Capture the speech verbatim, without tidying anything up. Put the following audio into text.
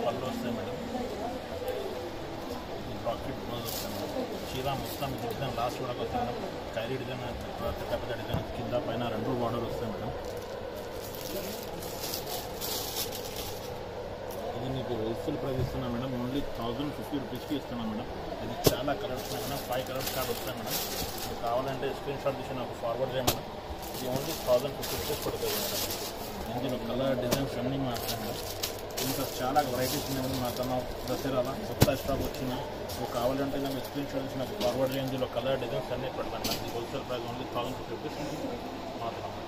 పళ్ళు వస్తాయి madam. Rocket blouse వస్తాయి మేడం. చీర మొత్తం డిజైన్ లాస్ట్ కూడా వస్తాయి మేడం. ఖైరీ డిజైన్ పెద్ద పెద్ద డిజైన్ కింద పైన రెండు బార్డర్ వస్తాయి మేడం. ఇది మీకు హోల్సేల్ ప్రైస్ ఇస్తున్నా మేడం. ఓన్లీ థౌజండ్ ఫిఫ్టీ రూపీస్కి ఇస్తున్నా మేడం. ఇది చాలా కలర్స్ ఉన్నాయి మేడం. ఫైవ్ కలర్స్ కార్డ్ వస్తాయి మేడం. మీకు కావాలంటే స్క్రీన్ షాట్ తీసి నాకు ఫార్వర్డ్ చేయండి మేడం. ఇది ఓన్లీ థౌజండ్ ఫిఫ్టీ రూపీస్ పడుతుంది మేడం. ఇందులో కలర్ డిజైన్స్ అన్నీ మాత్రం మేడం. ఇంకా చాలా వెరైటీస్ ఉన్నాయి మేడం. మా కన్నా దసరాలా కొత్త స్టాక్ వచ్చింది. సో కావాలంటే నాకు స్క్రీన్ షాట్ తీసి నాకు ఫార్వర్డ్ చేయండి. ఇందులో కలర్ డిజైన్స్ అన్నీ పెడతాను మేడం. ఇది wholesale price only thousand fifty rupees మాత్రం.